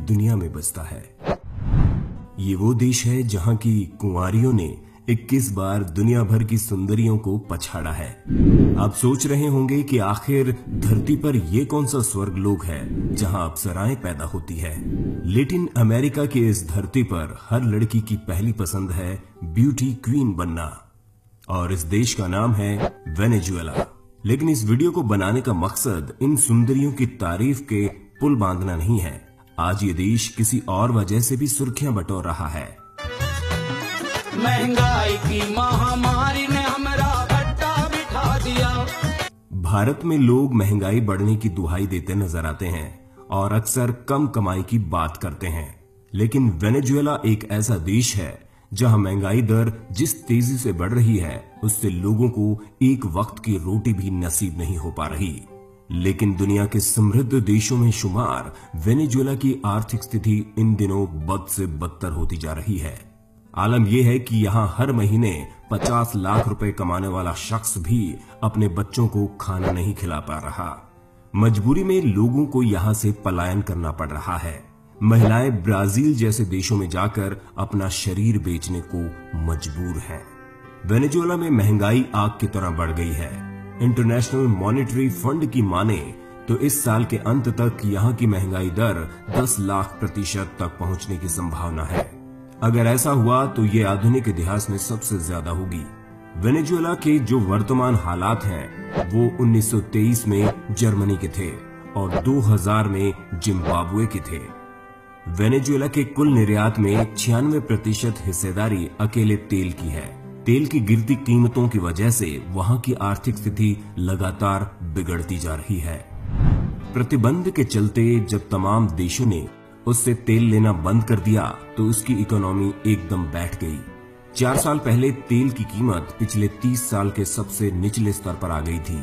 दुनिया में बसता है। ये वो देश है जहां की कुंवारियों ने 21 बार दुनिया भर की सुंदरियों को पछाड़ा है। आप सोच रहे होंगे कि आखिर धरती पर ये कौन सा स्वर्ग लोक है जहां अप्सराएं पैदा होती है। लैटिन अमेरिका की इस धरती पर हर लड़की की पहली पसंद है ब्यूटी क्वीन बनना, और इस देश का नाम है वेनेजुएला। लेकिन इस वीडियो को बनाने का मकसद इन सुंदरियों की तारीफ के पुल बांधना नहीं है। आज ये देश किसी और वजह से भी सुर्खियां बटोर रहा है। महंगाई की महामारी ने हमरा भट्टा बिठा दिया। भारत में लोग महंगाई बढ़ने की दुहाई देते नजर आते हैं और अक्सर कम कमाई की बात करते हैं। लेकिन वेनेजुएला एक ऐसा देश है जहां महंगाई दर जिस तेजी से बढ़ रही है उससे लोगों को एक वक्त की रोटी भी नसीब नहीं हो पा रही। लेकिन दुनिया के समृद्ध देशों में शुमार वेनेजुएला की आर्थिक स्थिति इन दिनों बद से बदतर होती जा रही है। आलम यह है कि यहां हर महीने 50 लाख रुपए कमाने वाला शख्स भी अपने बच्चों को खाना नहीं खिला पा रहा। मजबूरी में लोगों को यहां से पलायन करना पड़ रहा है। महिलाएं ब्राजील जैसे देशों में जाकर अपना शरीर बेचने को मजबूर हैं। वेनेजुएला में महंगाई आग की तरह बढ़ गई है। इंटरनेशनल मॉनेटरी फंड की माने तो इस साल के अंत तक यहां की महंगाई दर 10 लाख प्रतिशत तक पहुंचने की संभावना है। अगर ऐसा हुआ तो ये आधुनिक इतिहास में सबसे ज्यादा होगी। वेनेजुएला के जो वर्तमान हालात हैं वो 1923 में जर्मनी के थे और 2000 में जिम्बाब्वे के थे। वेनेजुएला के कुल निर्यात में 96% हिस्सेदारी अकेले तेल की है। तेल की गिरती कीमतों की वजह से वहां की आर्थिक स्थिति लगातार बिगड़ती जा रही है। प्रतिबंध के चलते जब तमाम देशों ने उससे तेल लेना बंद कर दिया तो उसकी इकोनॉमी एकदम बैठ गई। 4 साल पहले तेल की कीमत पिछले 30 साल के सबसे निचले स्तर पर आ गई थी।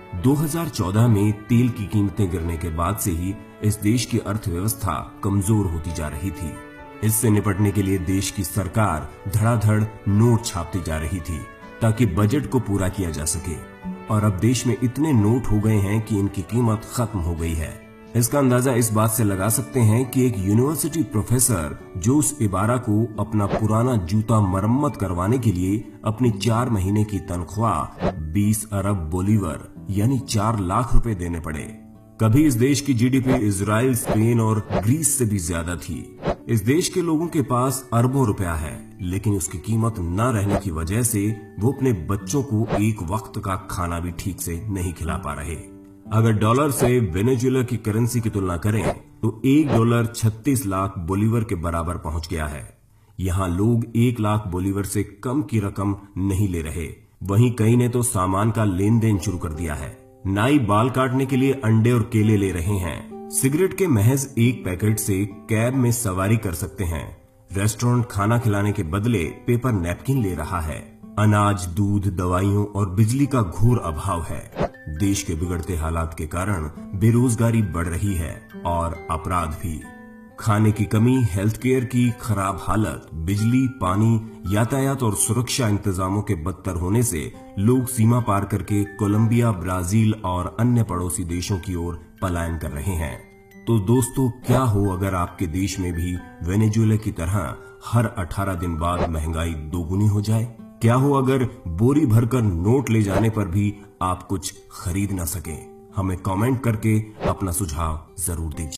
2014 में तेल की कीमतें गिरने के बाद से ही इस देश की अर्थव्यवस्था कमजोर होती जा रही थी। इससे निपटने के लिए देश की सरकार धड़ाधड़ नोट छापती जा रही थी ताकि बजट को पूरा किया जा सके। और अब देश में इतने नोट हो गए हैं कि इनकी कीमत खत्म हो गई है। इसका अंदाजा इस बात से लगा सकते हैं कि एक यूनिवर्सिटी प्रोफेसर जो उस इबारा को अपना पुराना जूता मरम्मत करवाने के लिए अपनी 4 महीने की तनख्वाह 20 अरब बोलीवर यानी 4 लाख रुपए देने पड़े। कभी इस देश की जीडीपी इजराइल, स्पेन और ग्रीस से भी ज्यादा थी। इस देश के लोगों के पास अरबों रुपया है, लेकिन उसकी कीमत न रहने की वजह से वो अपने बच्चों को एक वक्त का खाना भी ठीक से नहीं खिला पा रहे। अगर डॉलर से वेनेजुएला की करेंसी की तुलना करें तो $1 36 लाख बोलीवर के बराबर पहुंच गया है। यहाँ लोग 1 लाख बोलीवर से कम की रकम नहीं ले रहे। वहीं कई ने तो सामान का लेन देन शुरू कर दिया है। नाई बाल काटने के लिए अंडे और केले ले रहे हैं। सिगरेट के महज 1 पैकेट से कैब में सवारी कर सकते हैं। रेस्टोरेंट खाना खिलाने के बदले पेपर नैपकिन ले रहा है। अनाज, दूध, दवाइयों और बिजली का घोर अभाव है। देश के बिगड़ते हालात के कारण बेरोजगारी बढ़ रही है और अपराध भी। खाने की कमी, हेल्थ केयर की खराब हालत, बिजली, पानी, यातायात और सुरक्षा इंतजामों के बदतर होने से लोग सीमा पार करके कोलंबिया, ब्राजील और अन्य पड़ोसी देशों की ओर पलायन कर रहे हैं। तो दोस्तों, क्या हो अगर आपके देश में भी वेनेजुएला की तरह हर 18 दिन बाद महंगाई दोगुनी हो जाए? क्या हो अगर बोरी भरकर नोट ले जाने पर भी आप कुछ खरीद न सके? हमें कमेंट करके अपना सुझाव जरूर दीजिए।